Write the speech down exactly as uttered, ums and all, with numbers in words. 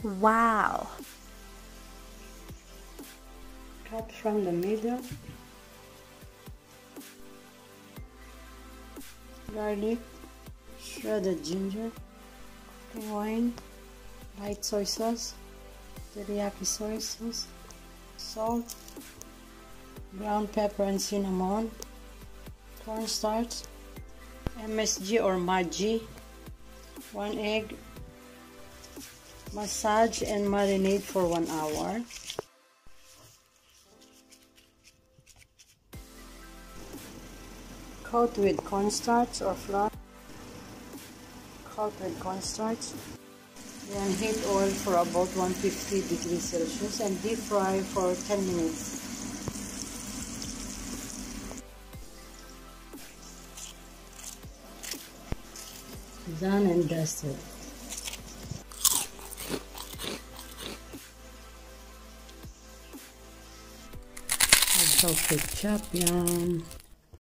Wow! Cut from the middle. Garlic, shredded ginger, cooking wine, light soy sauce, teriyaki soy sauce, salt, ground pepper and cinnamon, cornstarch, M S G or Maggi, one egg, massage and marinate for one hour. Coat with cornstarch or flour. Coat with cornstarch. Then heat oil for about one hundred fifty degrees Celsius and deep fry for ten minutes. Done and dusted. Let's go ketchup, yum.